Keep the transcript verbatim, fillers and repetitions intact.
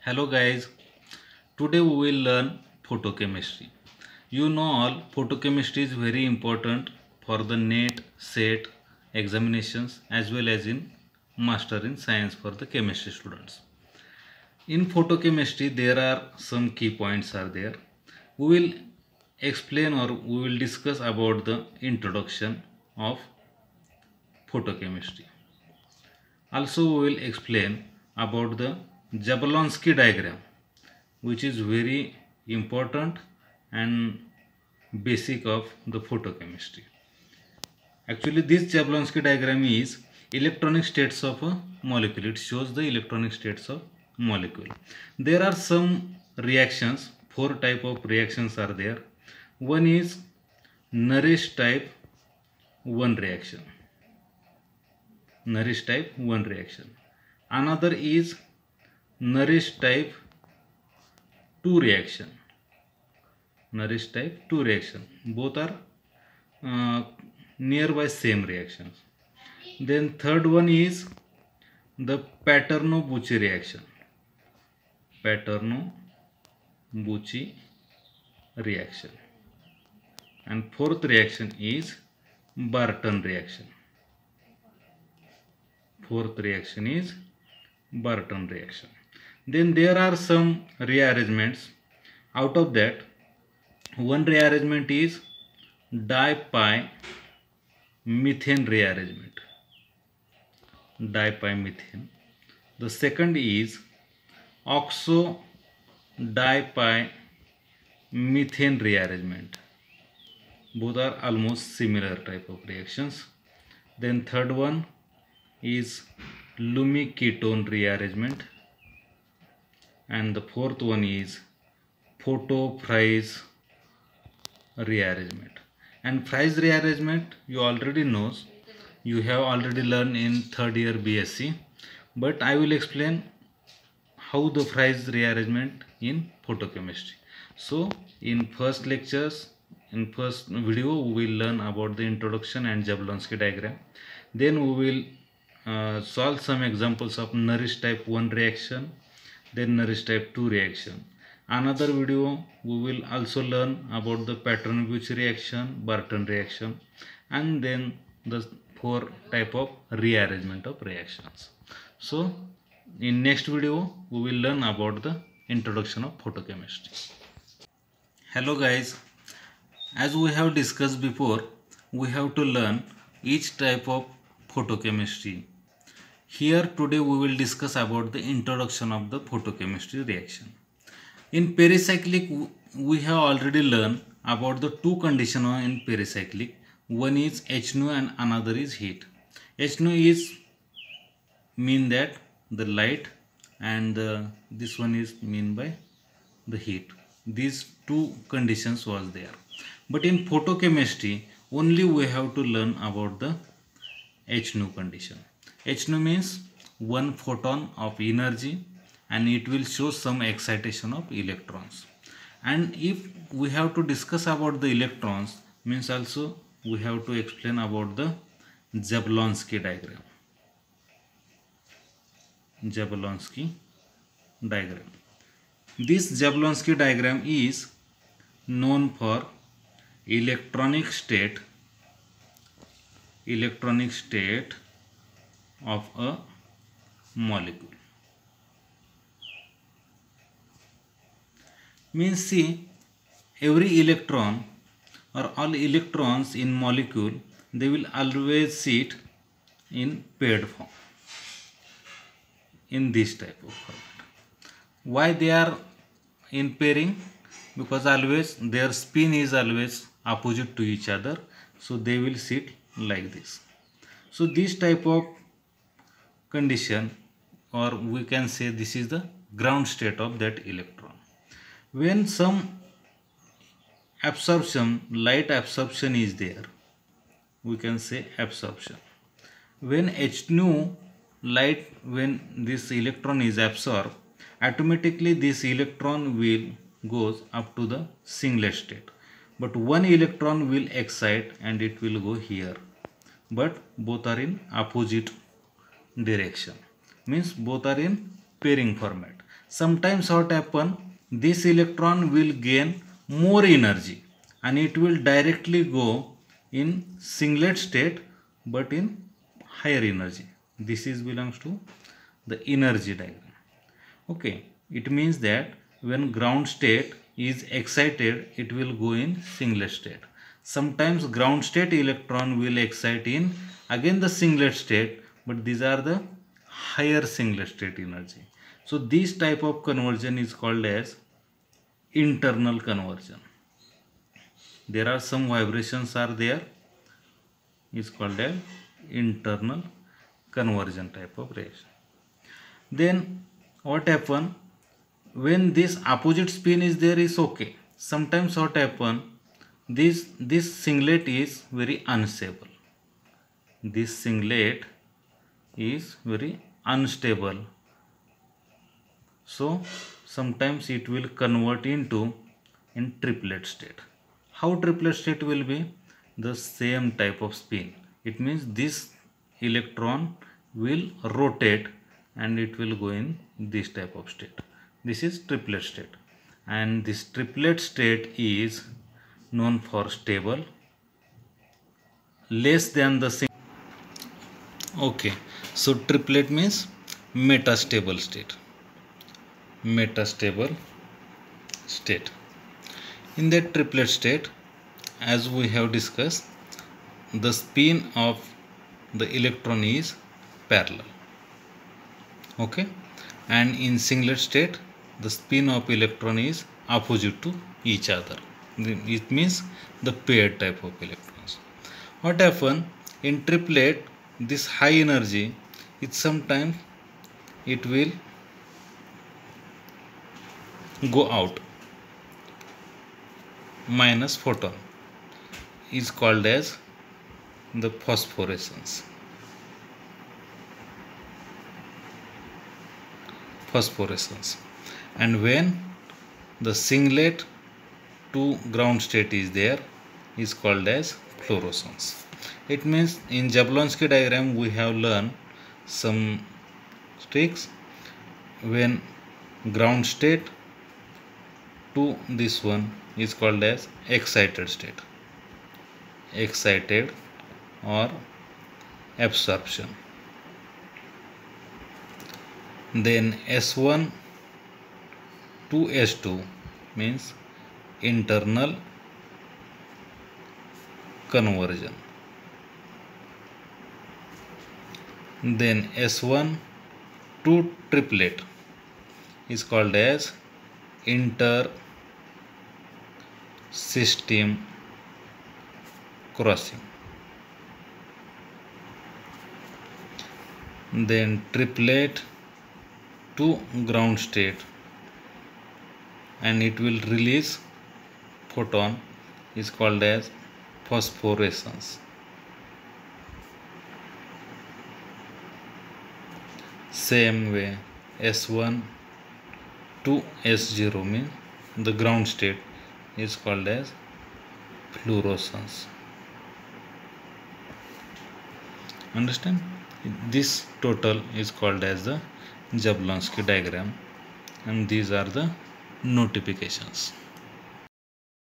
Hello guys, today we will learn photochemistry. You know all photochemistry is very important for the NET, SET examinations as well as in Master in Science for the chemistry students. In photochemistry there are some key points are there. We will explain or we will discuss about the introduction of photochemistry. Also we will explain about the Jablonski diagram, which is very important and basic of the photochemistry. Actually this Jablonski diagram is electronic states of a molecule. It shows the electronic states of molecule. There are some reactions, four type of reactions are there. One is Nourish type one reaction. Nourish type one reaction. Another is Nourish type two reaction. Nourish type two reaction. Both are uh, nearby same reactions. Then third one is the Paterno-Bucci reaction. Paterno-Bucci reaction. And fourth reaction is Barton reaction. Fourth reaction is Barton reaction. Then there are some rearrangements. Out of that, one rearrangement is dipymethane rearrangement. Dipymethane. The second is oxo-dipymethane rearrangement. Both are almost similar type of reactions. Then third one is lumiketone rearrangement, and the fourth one is photo-Fries rearrangement. And Fries rearrangement you already know, you have already learned in third year B S c, but I will explain how the Fries rearrangement in photochemistry. So in first lectures, in first video we will learn about the introduction and Jablonski diagram. Then we will Uh, solve some examples of Nourish type one reaction, then Nourish type two reaction. Another video we will also learn about the Paterno-Bucci reaction, Barton reaction, and then the four type of rearrangement of reactions. So in next video we will learn about the introduction of photochemistry. Hello guys, as we have discussed before, we have to learn each type of photochemistry. Here today we will discuss about the introduction of the photochemistry reaction. In pericyclic we have already learned about the two conditions in pericyclic. One is H nu and another is heat. H nu is mean that the light, and uh, this one is mean by the heat. These two conditions was there. But in photochemistry only we have to learn about the H nu condition. H nu means one photon of energy, and it will show some excitation of electrons. And if we have to discuss about the electrons, means also we have to explain about the Jablonski diagram. Jablonski diagram. This Jablonski diagram is known for electronic state electronic state of a molecule. Means see, every electron or all electrons in molecule, they will always sit in paired form, in this type of format. Why they are in pairing? Because always their spin is always opposite to each other, so they will sit like this. So this type of condition, or we can say this is the ground state of that electron. When some absorption, light absorption is there, we can say absorption. When H nu light, when this electron is absorbed, automatically this electron will goes up to the singlet state, but one electron will excite and it will go here, but both are in opposite direction, means both are in pairing format. sometimes what happen, this electron will gain more energy and it will directly go in singlet state but in higher energy. This is belongs to the energy diagram. Okay, it means that when ground state is excited, it will go in singlet state. Sometimes ground state electron will excite in again the singlet state, but these are the higher singlet state energy. So this type of conversion is called as internal conversion. There are some vibrations are there, is called as internal conversion type of reaction. Then what happen, when this opposite spin is there is okay. Sometimes what happen, this this singlet is very unstable. This singlet is very unstable. So sometimes it will convert into in triplet state. How triplet state will be? The same type of spin. It means this electron will rotate and it will go in this type of state. This is triplet state, and this triplet state is known for stable, less than the single. Okay, so triplet means metastable state. Metastable state. In that triplet state, as we have discussed, the spin of the electron is parallel. Okay, and in singlet state, the spin of electron is opposite to each other. It means the paired type of electrons. What happen in triplet, this high energy, it sometimes it will go out, minus photon, is called as the phosphorescence. Phosphorescence. And when the singlet to ground state is there, is called as fluorescence. It means in Jablonski diagram we have learned some tricks. When ground state to this one is called as excited state, excited or absorption. Then S one to S two means internal conversion. Then S one to triplet is called as inter system crossing. Then triplet to ground state, and it will release photon, is called as phosphorescence. Same way S one to S zero means the ground state is called as fluorescence. Understand? This total is called as the Jablonski diagram, and these are the notifications.